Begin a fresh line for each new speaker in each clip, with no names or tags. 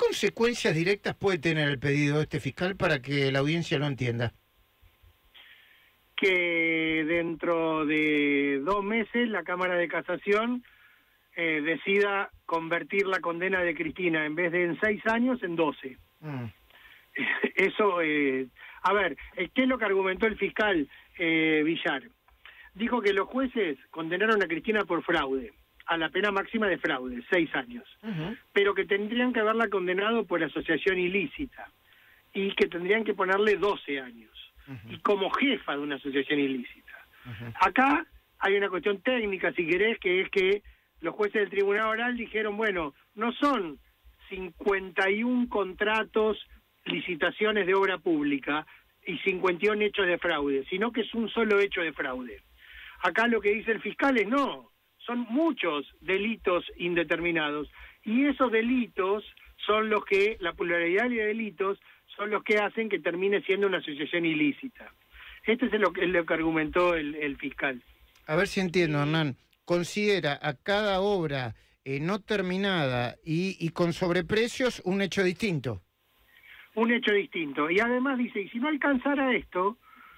consecuencias directas puede tener el pedido de este fiscal para que la audiencia lo entienda?
Que dentro de 2 meses la Cámara de Casación decida convertir la condena de Cristina, en vez de en 6 años, en 12. Eso, a ver, ¿qué es lo que argumentó el fiscal Villar? Dijo que los jueces condenaron a Cristina por fraude, a la pena máxima de fraude, 6 años, pero que tendrían que haberla condenado por asociación ilícita y que tendrían que ponerle 12 años, y como jefa de una asociación ilícita. Acá hay una cuestión técnica, si querés, que es que los jueces del Tribunal Oral dijeron, bueno, no son 51 contratos, licitaciones de obra pública y 51 hechos de fraude, sino que es un solo hecho de fraude. Acá lo que dice el fiscal es no, son muchos delitos indeterminados, y esos delitos son los que, la pluralidad de delitos, son los que hacen que termine siendo una asociación ilícita. Este es lo que argumentó el fiscal.
A ver si entiendo, Hernán. Considera a cada obra no terminada y con sobreprecios un hecho distinto.
Un hecho distinto. Y además dice, y si no alcanzara esto,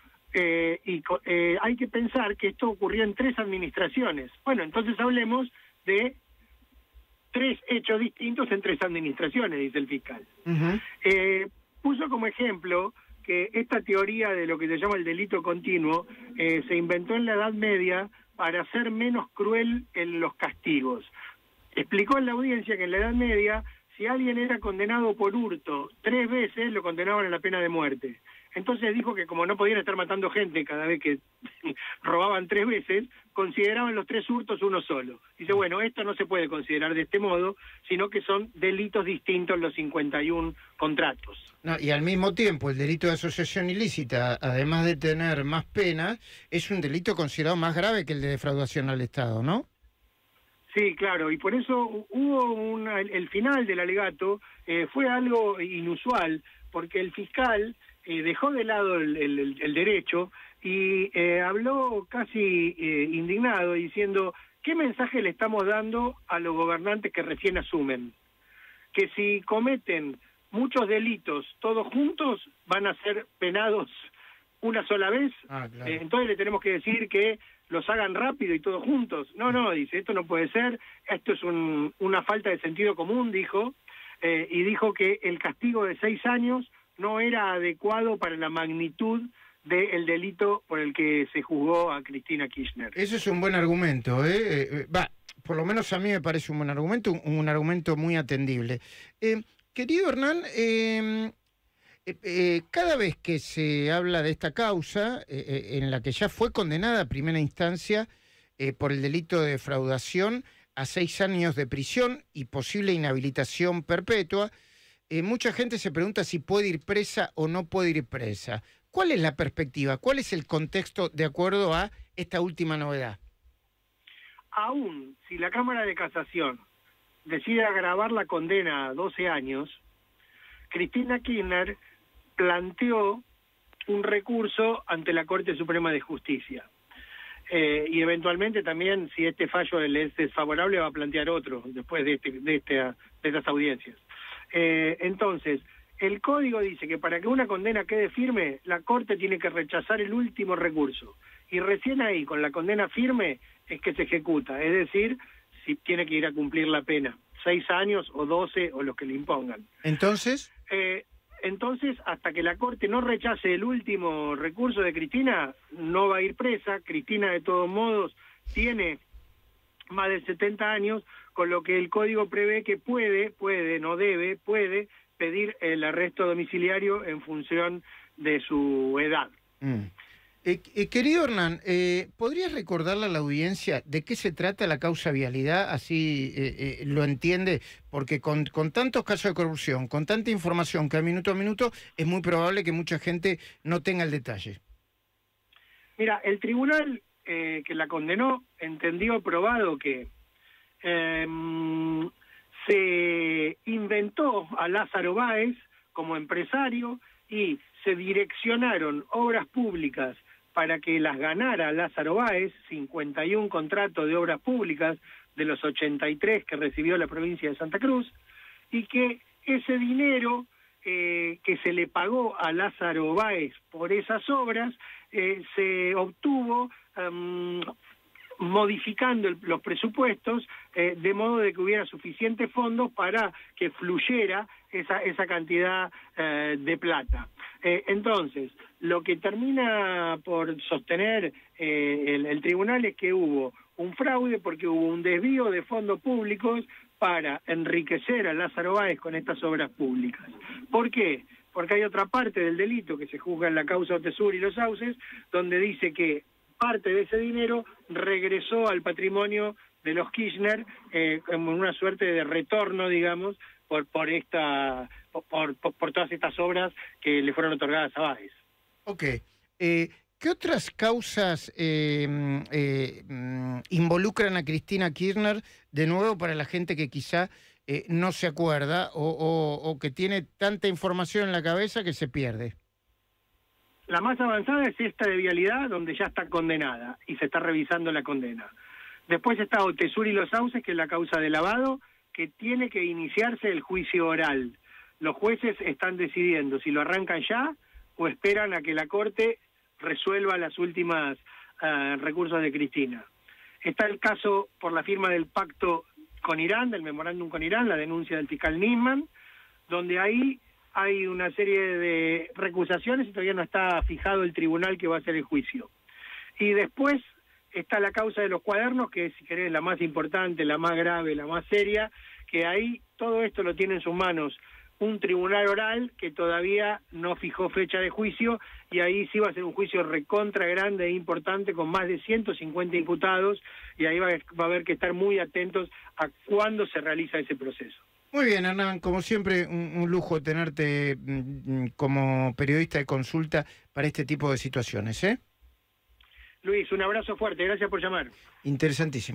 hay que pensar que esto ocurrió en 3 administraciones. Bueno, entonces hablemos de 3 hechos distintos en 3 administraciones, dice el fiscal. Puso como ejemplo que esta teoría de lo que se llama el delito continuo se inventó en la Edad Media para ser menos cruel en los castigos. Explicó en la audiencia que en la Edad Media, si alguien era condenado por hurto 3 veces, lo condenaban a la pena de muerte. Entonces dijo que como no podían estar matando gente cada vez que robaban 3 veces, consideraban los 3 hurtos uno solo. Dice, bueno, esto no se puede considerar de este modo, sino que son delitos distintos los 51 contratos.
No, y al mismo tiempo, el delito de asociación ilícita, además de tener más penas, es un delito considerado más grave que el de defraudación al Estado, ¿no?
Sí, claro, y por eso hubo el final del alegato fue algo inusual, porque el fiscal dejó de lado el derecho y habló casi indignado, diciendo, ¿qué mensaje le estamos dando a los gobernantes que recién asumen? Que si cometen muchos delitos todos juntos, van a ser penados una sola vez. Claro. Entonces le tenemos que decir que los hagan rápido y todos juntos. No, dice, esto no puede ser, esto es una falta de sentido común, dijo, y dijo que el castigo de 6 años no era adecuado para la magnitud del delito por el que se juzgó a Cristina Kirchner.
Eso es un buen argumento, por lo menos a mí me parece un buen argumento, un argumento muy atendible. Querido Hernán, cada vez que se habla de esta causa, en la que ya fue condenada a primera instancia por el delito de defraudación a 6 años de prisión y posible inhabilitación perpetua, mucha gente se pregunta si puede ir presa o no puede ir presa. ¿Cuál es la perspectiva? ¿Cuál es el contexto de acuerdo a esta última novedad?
Aún si la Cámara de Casación decide agravar la condena a 12 años, Cristina Kirchner planteó un recurso ante la Corte Suprema de Justicia. Y eventualmente también, si este fallo le es desfavorable, va a plantear otro después de estas audiencias. Entonces, el código dice que para que una condena quede firme, la Corte tiene que rechazar el último recurso. Y recién ahí, con la condena firme, es que se ejecuta. Es decir, si tiene que ir a cumplir la pena. 6 años o 12 o los que le impongan.
¿Entonces?
Entonces, hasta que la Corte no rechace el último recurso de Cristina, no va a ir presa. Cristina, de todos modos, tiene más de 70 años, con lo que el Código prevé que puede pedir el arresto domiciliario en función de su edad.
Querido Hernán, ¿podrías recordarle a la audiencia de qué se trata la causa vialidad? Así lo entiende, porque con tantos casos de corrupción, con tanta información que a minuto, es muy probable que mucha gente no tenga el detalle.
Mira, el tribunal que la condenó entendió probado que se inventó a Lázaro Báez como empresario y se direccionaron obras públicas para que las ganara Lázaro Báez, 51 contratos de obras públicas de los 83 que recibió la provincia de Santa Cruz, y que que ese dinero que se le pagó a Lázaro Báez por esas obras se obtuvo modificando los presupuestos de modo de que hubiera suficientes fondos para que fluyera esa cantidad de plata. Entonces, lo que termina por sostener el tribunal es que hubo un fraude porque hubo un desvío de fondos públicos para enriquecer a Lázaro Báez con estas obras públicas. ¿Por qué? Porque hay otra parte del delito que se juzga en la causa Otesur y Los Sauces, donde dice que parte de ese dinero regresó al patrimonio de los Kirchner como una suerte de retorno, digamos, por todas estas obras que le fueron otorgadas a Báez.
Ok. ¿Qué otras causas involucran a Cristina Kirchner, de nuevo para la gente que quizá no se acuerda o que tiene tanta información en la cabeza que se pierde?
La más avanzada es esta de vialidad, donde ya está condenada y se está revisando la condena. Después está Otesur y Los Sauces, que es la causa de lavado, que tiene que iniciarse el juicio oral. Los jueces están decidiendo si lo arrancan ya o esperan a que la Corte resuelva las últimas recursos de Cristina. Está el caso por la firma del pacto con Irán, del memorándum con Irán, la denuncia del fiscal Nisman, donde ahí hay una serie de recusaciones y todavía no está fijado el tribunal que va a hacer el juicio. Y después está la causa de los cuadernos, que es, si querés, la más importante, la más grave, la más seria, que ahí todo esto lo tiene en sus manos un tribunal oral que todavía no fijó fecha de juicio, y ahí sí va a ser un juicio recontra grande e importante con más de 150 imputados, y ahí va a haber que estar muy atentos a cuándo se realiza ese proceso.
Muy bien, Hernán, como siempre, un lujo tenerte como periodista de consulta para este tipo de situaciones, ¿eh?
Luis, un abrazo fuerte, gracias por llamar.
Interesantísimo.